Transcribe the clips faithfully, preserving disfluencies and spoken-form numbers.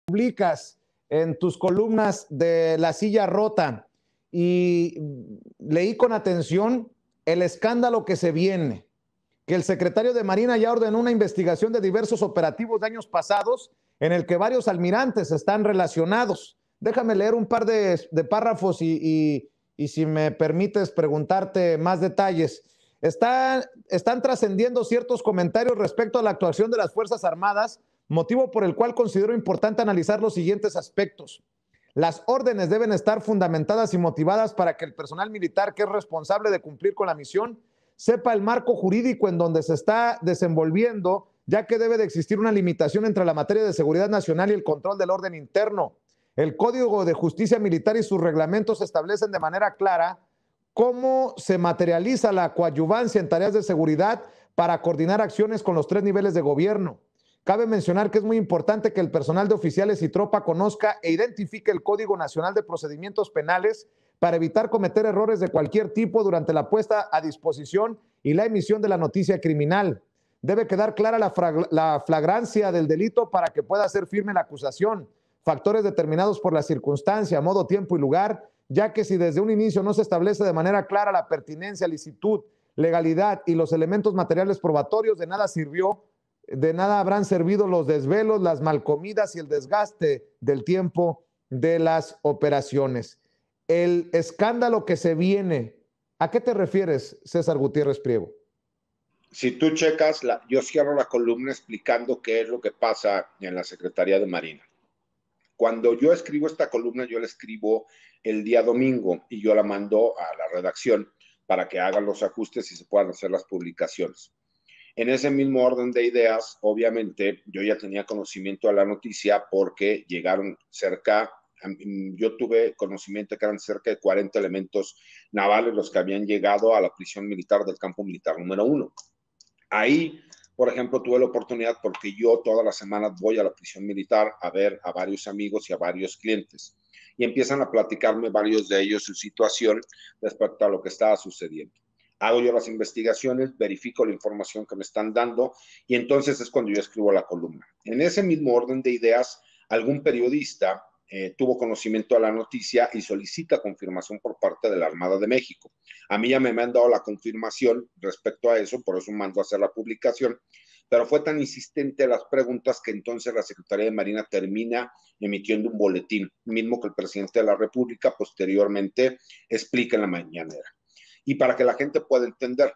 publicas en tus columnas de La Silla Rota y leí con atención el escándalo que se viene, que el secretario de Marina ya ordenó una investigación de diversos operativos de años pasados en el que varios almirantes están relacionados. Déjame leer un par de, de párrafos y, y, y si me permites preguntarte más detalles. Está, están trascendiendo ciertos comentarios respecto a la actuación de las Fuerzas Armadas, motivo por el cual considero importante analizar los siguientes aspectos. Las órdenes deben estar fundamentadas y motivadas para que el personal militar que es responsable de cumplir con la misión sepa el marco jurídico en donde se está desenvolviendo, ya que debe de existir una limitación entre la materia de seguridad nacional y el control del orden interno. El Código de Justicia Militar y sus reglamentos establecen de manera clara cómo se materializa la coadyuvancia en tareas de seguridad para coordinar acciones con los tres niveles de gobierno. Cabe mencionar que es muy importante que el personal de oficiales y tropa conozca e identifique el Código Nacional de Procedimientos Penales para evitar cometer errores de cualquier tipo durante la puesta a disposición y la emisión de la noticia criminal. Debe quedar clara la, la flagrancia del delito para que pueda ser firme la acusación, factores determinados por la circunstancia, modo, tiempo y lugar, ya que si desde un inicio no se establece de manera clara la pertinencia, licitud, legalidad y los elementos materiales probatorios, de nada sirvió, de nada habrán servido los desvelos, las malcomidas y el desgaste del tiempo de las operaciones. El escándalo que se viene, ¿a qué te refieres, César Gutiérrez Priego? Si tú checas, la, yo cierro la columna explicando qué es lo que pasa en la Secretaría de Marina. Cuando yo escribo esta columna, yo la escribo el día domingo y yo la mando a la redacción para que hagan los ajustes y se puedan hacer las publicaciones. En ese mismo orden de ideas, obviamente, yo ya tenía conocimiento de la noticia porque llegaron cerca, yo tuve conocimiento que eran cerca de cuarenta elementos navales los que habían llegado a la prisión militar del campo militar número uno. Ahí, por ejemplo, tuve la oportunidad porque yo todas las semanas voy a la prisión militar a ver a varios amigos y a varios clientes y empiezan a platicarme varios de ellos su situación respecto a lo que estaba sucediendo. Hago yo las investigaciones, verifico la información que me están dando y entonces es cuando yo escribo la columna. En ese mismo orden de ideas, algún periodista eh, tuvo conocimiento de la noticia y solicita confirmación por parte de la Armada de México. A mí ya me han dado la confirmación respecto a eso, por eso mando a hacer la publicación, pero fue tan insistente las preguntas que entonces la Secretaría de Marina termina emitiendo un boletín, mismo que el presidente de la República posteriormente explica en la mañanera. Y para que la gente pueda entender,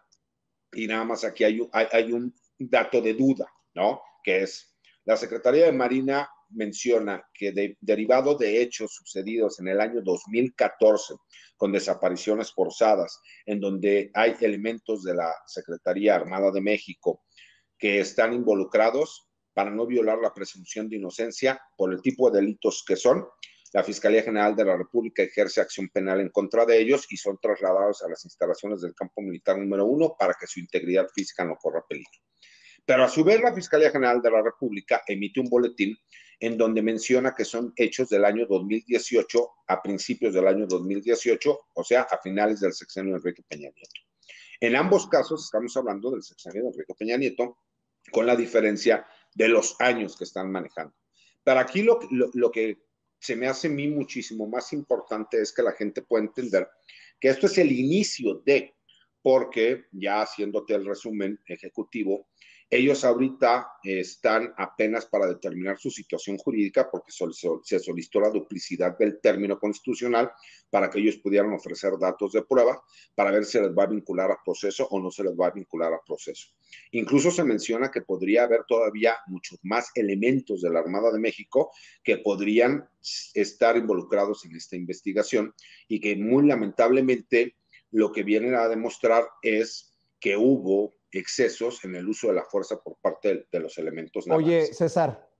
y nada más aquí hay, hay, hay un dato de duda, ¿no? Que es, la Secretaría de Marina menciona que de, derivado de hechos sucedidos en el año dos mil catorce, con desapariciones forzadas, en donde hay elementos de la Secretaría Armada de México que están involucrados para no violar la presunción de inocencia por el tipo de delitos que son, la Fiscalía General de la República ejerce acción penal en contra de ellos y son trasladados a las instalaciones del campo militar número uno para que su integridad física no corra peligro. Pero a su vez la Fiscalía General de la República emite un boletín en donde menciona que son hechos del año dos mil dieciocho a principios del año dos mil dieciocho, o sea, a finales del sexenio de Enrique Peña Nieto. En ambos casos estamos hablando del sexenio de Enrique Peña Nieto, con la diferencia de los años que están manejando. Pero aquí lo, lo, lo que se me hace a mí muchísimo más importante es que la gente pueda entender que esto es el inicio de, porque ya haciéndote el resumen ejecutivo, ellos ahorita están apenas para determinar su situación jurídica porque se solicitó la duplicidad del término constitucional para que ellos pudieran ofrecer datos de prueba para ver si se les va a vincular a proceso o no se les va a vincular a proceso. Incluso se menciona que podría haber todavía muchos más elementos de la Armada de México que podrían estar involucrados en esta investigación y que muy lamentablemente lo que vienen a demostrar es que hubo excesos en el uso de la fuerza por parte de, de los elementos navales. Oye, César,